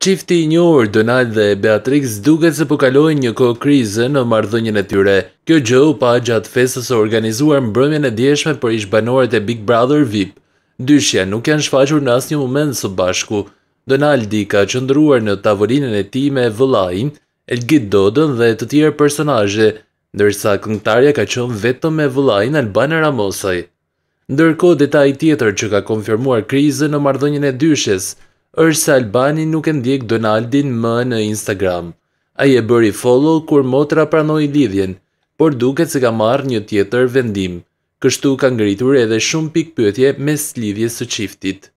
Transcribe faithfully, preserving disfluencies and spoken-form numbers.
Çifti i njohur Donald dhe Beatrix duket se po kalojnë një kohë krize në marrëdhënien e tyre. Kjo gjë u pa gjatë festës së organizuar mbrëmjen e dieshme për ish-banorët e Big Brother V I P. Dyshja nuk janë shfaqur në asnjë moment së bashku. Donaldi ka qëndruar në tavolinën e tij me vëllain, Elgit Dodën dhe të tjerë personazhe, ndërsa këngëtarja ka qenë vetëm me vëllain Albana Ramosaj. Ndërkohë, detaj tjetër që ka konfirmuar krizën në marrëdhënien e dyshjes është se Albani nuk e ndjek Donaldin më në Instagram. Ai e bëri follow kur motra pranoi lidhjen, por duket se ka marrë një tjetër vendim. Kështu ka ngritur edhe shumë pikë pyetje mes lidhjes së çiftit.